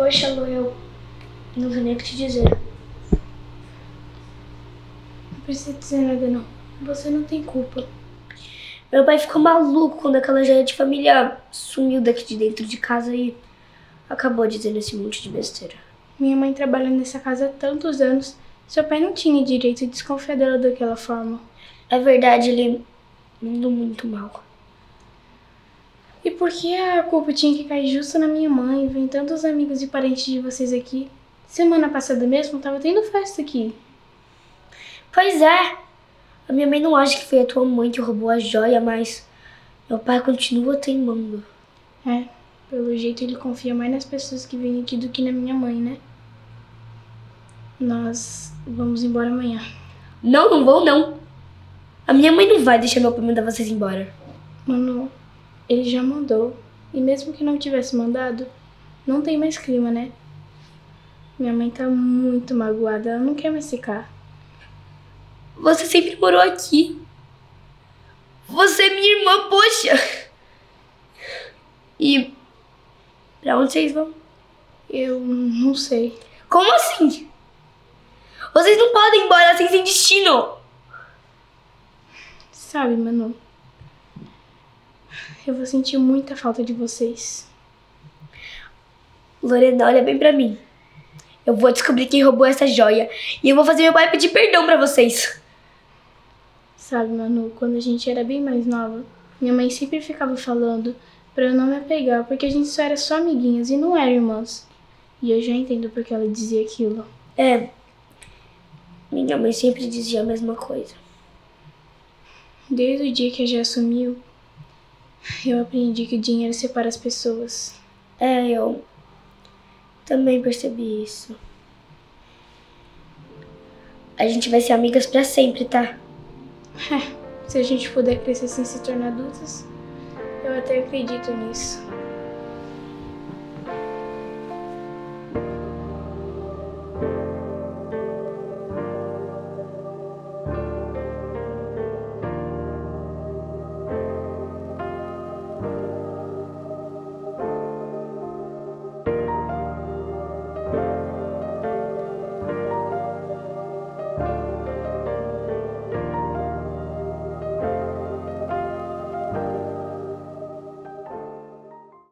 Poxa, Lu, eu não sei nem o que te dizer. Não precisa dizer nada, não. Você não tem culpa. Meu pai ficou maluco quando aquela joia de família sumiu daqui de dentro de casa e acabou dizendo esse monte de besteira. Minha mãe trabalha nessa casa há tantos anos. Seu pai não tinha direito de desconfiar dela daquela forma. É verdade, ele mandou muito mal. E por que a culpa tinha que cair justo na minha mãe? Vem tantos amigos e parentes de vocês aqui. Semana passada mesmo tava tendo festa aqui. Pois é. A minha mãe não acha que foi a tua mãe que roubou a joia, mas meu pai continua teimando. É, pelo jeito ele confia mais nas pessoas que vêm aqui do que na minha mãe, né? Nós vamos embora amanhã. Não, não vou não. A minha mãe não vai deixar meu pai mandar vocês embora. Mano, ele já mandou. E mesmo que não tivesse mandado, não tem mais clima, né? Minha mãe tá muito magoada, ela não quer mais ficar. Você sempre morou aqui. Você é minha irmã, poxa. E pra onde vocês vão? Eu não sei. Como assim? Vocês não podem ir embora assim sem destino. Sabe, Manu, eu vou sentir muita falta de vocês. Lorena, olha bem pra mim. Eu vou descobrir quem roubou essa joia e eu vou fazer meu pai pedir perdão pra vocês. Sabe, Manu, quando a gente era bem mais nova, minha mãe sempre ficava falando pra eu não me apegar, porque a gente só era só amiguinhas e não era irmãs. E eu já entendo porque ela dizia aquilo. É, minha mãe sempre dizia a mesma coisa. Desde o dia que a Jé sumiu, eu aprendi que o dinheiro separa as pessoas. É, eu também percebi isso. A gente vai ser amigas pra sempre, tá? Se a gente puder crescer sem se tornar adultas, eu até acredito nisso.